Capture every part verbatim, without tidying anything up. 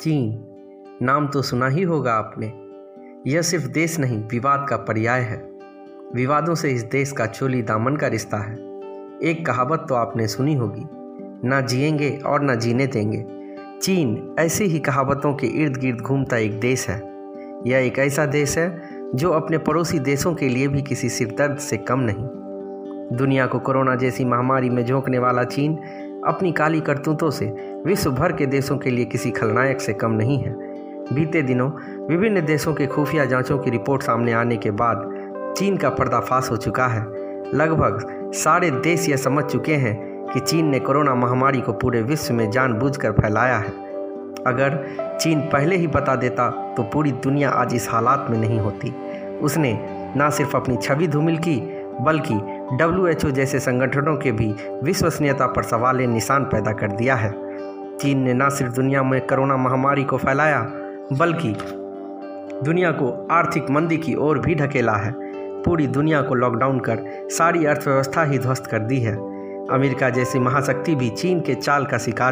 चीन नाम तो सुना ही होगा आपने। यह सिर्फ देश नहीं, विवाद का पर्याय है। विवादों से इस देश का चोली दामन का रिश्ता है। एक कहावत तो आपने सुनी होगी, ना जिएंगे और ना जीने देंगे। चीन ऐसी ही कहावतों के इर्द गिर्द घूमता एक देश है। यह एक ऐसा देश है जो अपने पड़ोसी देशों के लिए भी किसी सिरदर्द से कम नहीं। दुनिया को कोरोना जैसी महामारी में झोंकने वाला चीन अपनी काली करतूतों से विश्व भर के देशों के लिए किसी खलनायक से कम नहीं है। बीते दिनों विभिन्न देशों के खुफिया जांचों की रिपोर्ट सामने आने के बाद चीन का पर्दाफाश हो चुका है। लगभग सारे देश यह समझ चुके हैं कि चीन ने कोरोना महामारी को पूरे विश्व में जानबूझकर फैलाया है। अगर चीन पहले ही बता देता तो पूरी दुनिया आज इस हालात में नहीं होती। उसने न सिर्फ अपनी छवि धूमिल की, बल्कि डब्ल्यू एच ओ जैसे संगठनों के भी विश्वसनीयता पर सवाल निशान पैदा कर दिया है। चीन ने न सिर्फ दुनिया में कोरोना महामारी को फैलाया, बल्कि दुनिया को आर्थिक मंदी की ओर भी ढकेला है। पूरी दुनिया को लॉकडाउन कर सारी अर्थव्यवस्था ही ध्वस्त कर दी है। अमेरिका जैसी महाशक्ति भी चीन के चाल का शिकार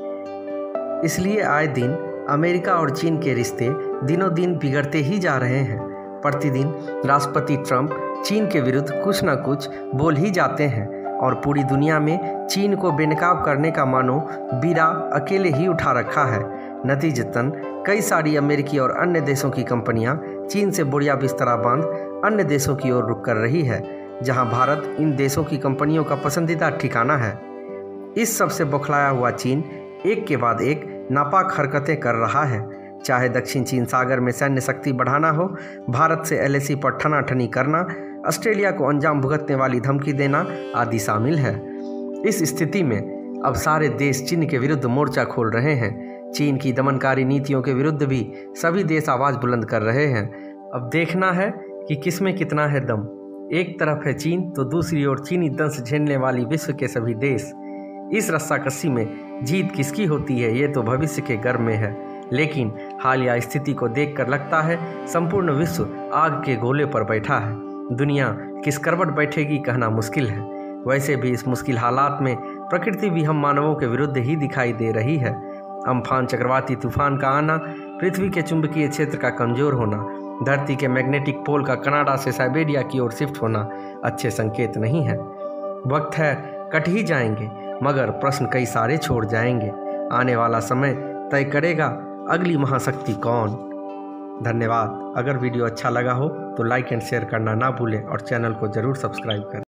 हुई। इसलिए आए दिन अमेरिका और चीन के रिश्ते दिनों दिन बिगड़ते ही जा रहे हैं। प्रतिदिन राष्ट्रपति ट्रंप चीन के विरुद्ध कुछ न कुछ बोल ही जाते हैं और पूरी दुनिया में चीन को बेनकाब करने का मानो बीड़ा अकेले ही उठा रखा है। नतीजतन कई सारी अमेरिकी और अन्य देशों की कंपनियां चीन से बोरिया बिस्तरा बांध अन्य देशों की ओर रुख कर रही है, जहां भारत इन देशों की कंपनियों का पसंदीदा ठिकाना है। इस सब से बौखलाया हुआ चीन एक के बाद एक नापाक हरकतें कर रहा है। चाहे दक्षिण चीन सागर में सैन्य शक्ति बढ़ाना हो, भारत से एल ए सी पर ठनाठनी करना, ऑस्ट्रेलिया को अंजाम भुगतने वाली धमकी देना आदि शामिल है। इस स्थिति में अब सारे देश चीन के विरुद्ध मोर्चा खोल रहे हैं। चीन की दमनकारी नीतियों के विरुद्ध भी सभी देश आवाज बुलंद कर रहे हैं। अब देखना है कि किसमें कितना है दम। एक तरफ है चीन तो दूसरी ओर चीनी दंश झेलने वाली विश्व के सभी देश। इस रस्साकसी में जीत किसकी होती है ये तो भविष्य के गर्भ में है, लेकिन हालिया स्थिति को देखकर लगता है संपूर्ण विश्व आग के गोले पर बैठा है। दुनिया किस करवट बैठेगी कहना मुश्किल है। वैसे भी इस मुश्किल हालात में प्रकृति भी हम मानवों के विरुद्ध ही दिखाई दे रही है। अम्फान चक्रवाती तूफान का आना, पृथ्वी के चुंबकीय क्षेत्र का कमजोर होना, धरती के मैग्नेटिक पोल का कनाडा से साइबेरिया की ओर शिफ्ट होना अच्छे संकेत नहीं है। वक्त है कट ही जाएंगे, मगर प्रश्न कई सारे छोड़ जाएंगे। आने वाला समय तय करेगा अगली महाशक्ति कौन। धन्यवाद। अगर वीडियो अच्छा लगा हो तो लाइक एंड शेयर करना ना भूलें और चैनल को जरूर सब्सक्राइब करें।